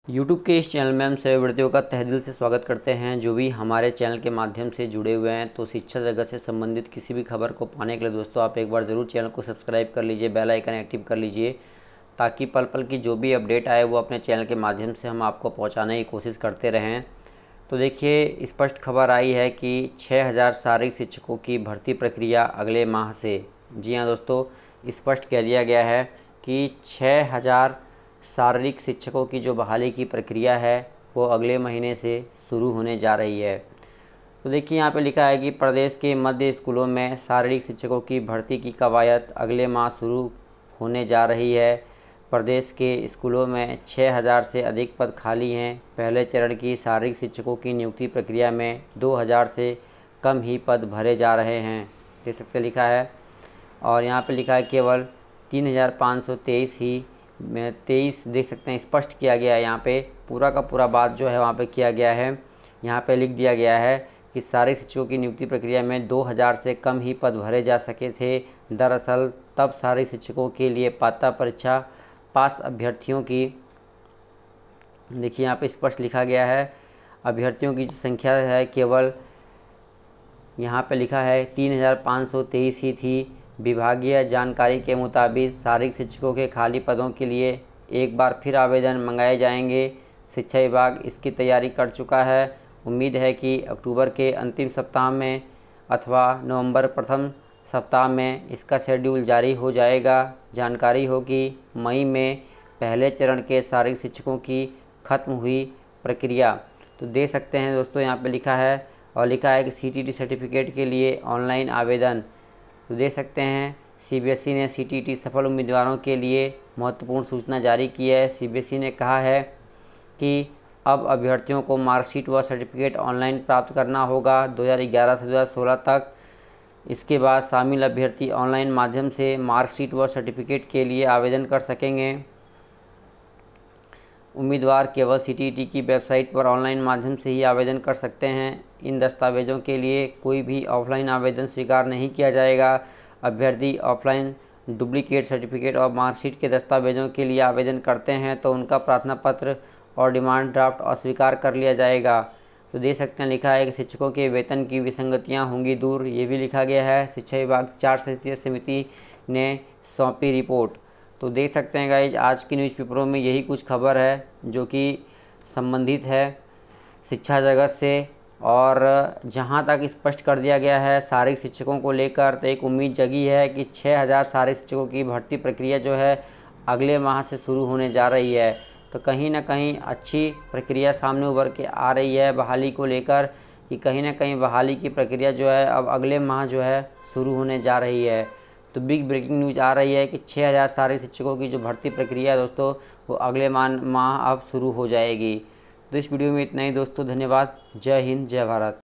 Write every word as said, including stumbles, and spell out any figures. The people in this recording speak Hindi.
यूट्यूब के इस चैनल में हम सभी विद्यार्थियों का तहे दिल से स्वागत करते हैं। जो भी हमारे चैनल के माध्यम से जुड़े हुए हैं, तो शिक्षा जगत से संबंधित किसी भी खबर को पाने के लिए दोस्तों आप एक बार ज़रूर चैनल को सब्सक्राइब कर लीजिए, बेल आइकन एक्टिव कर लीजिए, ताकि पल पल की जो भी अपडेट आए वो अपने चैनल के माध्यम से हम आपको पहुँचाने की कोशिश करते रहें। तो देखिए, स्पष्ट खबर आई है कि छः हज़ार शारीरिक शिक्षकों की भर्ती प्रक्रिया अगले माह से। जी हाँ दोस्तों, स्पष्ट कह दिया गया है कि छः हज़ार शारीरिक शिक्षकों की जो बहाली की प्रक्रिया है वो अगले महीने से शुरू होने जा रही है। तो देखिए, यहाँ पे लिखा है कि प्रदेश के मध्य स्कूलों में शारीरिक शिक्षकों की भर्ती की कवायद अगले माह शुरू होने जा रही है। प्रदेश के स्कूलों में छः हज़ार से अधिक पद खाली हैं। पहले चरण की शारीरिक शिक्षकों की नियुक्ति प्रक्रिया में दो हज़ार से कम ही पद भरे जा रहे हैं, देख सकते लिखा है। और यहाँ पे लिखा है केवल तीन हज़ार पाँच सौ तेईस ही में तेईस देख सकते हैं, स्पष्ट किया गया है। यहाँ पे पूरा का पूरा बात जो है वहाँ पे किया गया है। यहाँ पे लिख दिया गया है कि शारीरिक शिक्षकों की नियुक्ति प्रक्रिया में दो हज़ार से कम ही पद भरे जा सके थे। दरअसल तब शारीरिक शिक्षकों के लिए पात्रता परीक्षा पास अभ्यर्थियों की, देखिए यहाँ पे स्पष्ट लिखा गया है, अभ्यर्थियों की संख्या है केवल, यहाँ पे लिखा है तीन हज़ार पाँच सौ तेईस ही थी। विभागीय जानकारी के मुताबिक शारीरिक शिक्षकों के खाली पदों के लिए एक बार फिर आवेदन मंगाए जाएंगे। शिक्षा विभाग इसकी तैयारी कर चुका है। उम्मीद है कि अक्टूबर के अंतिम सप्ताह में अथवा नवंबर प्रथम सप्ताह में इसका शेड्यूल जारी हो जाएगा। जानकारी हो कि मई में पहले चरण के शारीरिक शिक्षकों की खत्म हुई प्रक्रिया। तो देख सकते हैं दोस्तों, यहाँ पे लिखा है और लिखा है कि सीटीटी सर्टिफिकेट के लिए ऑनलाइन आवेदन। तो देख सकते हैं, सीबीएसई ने सीटीटी सफल उम्मीदवारों के लिए महत्वपूर्ण सूचना जारी की है। सीबीएसई ने कहा है कि अब अभ्यर्थियों को मार्कशीट व सर्टिफिकेट ऑनलाइन प्राप्त करना होगा दो हज़ार ग्यारह से दो हज़ार सोलह तक। इसके बाद शामिल अभ्यर्थी ऑनलाइन माध्यम से मार्कशीट व सर्टिफिकेट के लिए आवेदन कर सकेंगे। उम्मीदवार केवल सीटीटी की वेबसाइट पर ऑनलाइन माध्यम से ही आवेदन कर सकते हैं। इन दस्तावेजों के लिए कोई भी ऑफलाइन आवेदन स्वीकार नहीं किया जाएगा। अभ्यर्थी ऑफलाइन डुप्लीकेट सर्टिफिकेट और मार्कशीट के दस्तावेजों के लिए आवेदन करते हैं तो उनका प्रार्थना पत्र और डिमांड ड्राफ्ट अस्वीकार कर लिया जाएगा। तो देख सकते हैं, लिखा है कि शिक्षकों के वेतन की विसंगतियां होंगी दूर, ये भी लिखा गया है। शिक्षा विभाग चार सदस्यीय समिति ने सौंपी रिपोर्ट। तो देख सकते हैं गाइज, आज की न्यूज़पेपरों में यही कुछ खबर है जो कि संबंधित है शिक्षा जगत से। और जहां तक स्पष्ट कर दिया गया है शारीरिक शिक्षकों को लेकर, तो एक उम्मीद जगी है कि छः हज़ार शारीरिक शिक्षकों की भर्ती प्रक्रिया जो है अगले माह से शुरू होने जा रही है। तो कहीं ना कहीं अच्छी प्रक्रिया सामने उभर के आ रही है बहाली को लेकर, कि कहीं ना कहीं बहाली की प्रक्रिया जो है अब अगले माह जो है शुरू होने जा रही है। तो बिग ब्रेकिंग न्यूज़ आ रही है कि छः हज़ार शारीरिक शिक्षकों की जो भर्ती प्रक्रिया है दोस्तों वो अगले माह अब शुरू हो जाएगी। तो इस वीडियो में इतना ही दोस्तों, धन्यवाद। जय हिंद, जय भारत।